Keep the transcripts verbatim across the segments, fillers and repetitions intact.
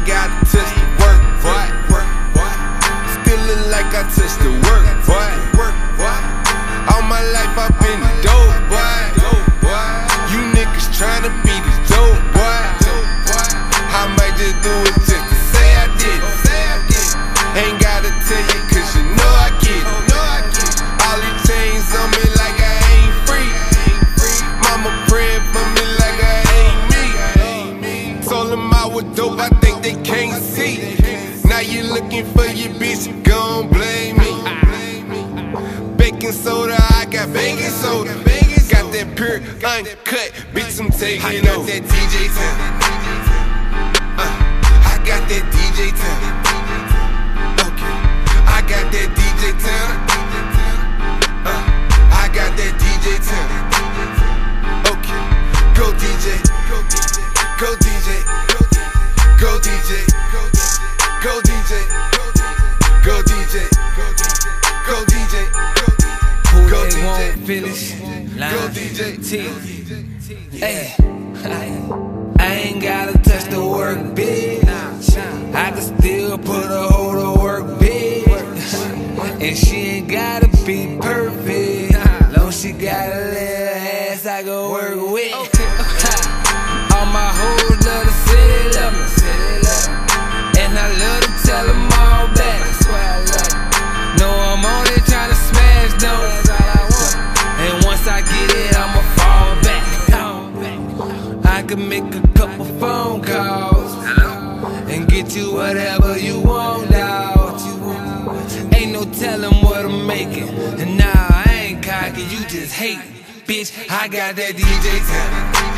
gotta touch the work, boy. Still look like I touched the work, boy. All my life I've been the dope, boy. You niggas tryna be the dope, boy. I might just do it just to say I did it. Ain't gotta tell you cause you know I get it. All these chains on me like I ain't free. Mama praying for me like I ain't me. Told them I was dope, I think they can't see. Now you looking for your bitch, you gon' blame me. Baking soda, I got baking soda. Got that pure, uncut, bitch, I'm taking over. I got that D J time. Uh, I got that D J time. Okay, I got that D J time. Uh, I got that D J time. Okay, go D J, go D J, go D J, go D J, go D J, go D J, go D J, go D J, finish. Go D J T. Hey, I ain't gotta touch the work, bitch. I can still put a hold to work, bitch. And she ain't gotta be perfect. Long she got a little ass I can work with. All my hoes love to set it up, and I love to tell them all back. No, I'm only tryna smash those. And once I get it, I'ma fall back. I can make a couple phone calls and get you whatever you want, dawg. Ain't no telling what I'm making. And nah, I ain't cocky, you just hate. Bitch, I got that D J time.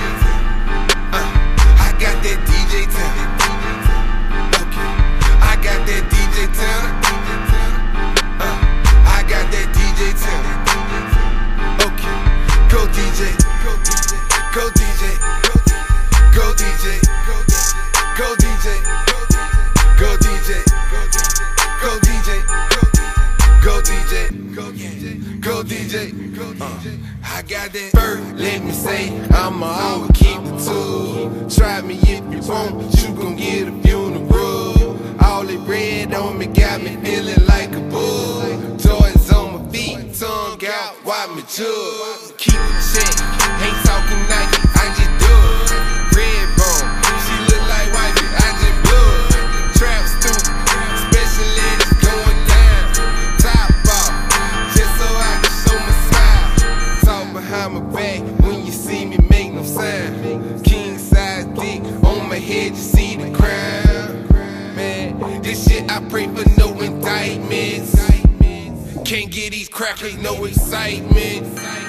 Uh, I got that D J time. Okay, I got that D J time. Uh, I got that D J time. Go D J, go D J, go D J, go D J, go D J, go D J, go D J, go D J, go D J. I got that bird, let me say, I'ma always keep the two. Try me if you want, you gon' get a funeral. All that red on me got me feeling like a bull. Toys on my feet, tongue out, wipe me chug. Keep it check, ain't talking Nike, I just do it. Red bone, she look like wifey, I just blew it. Trap stupid, special ed is going down. Top off, just so I can show my smile. Talk behind my back, when you see me make no sound. King size dick, on my head you see the crown. Man, this shit I pray for no indictments. Can't get these crackers no excitement.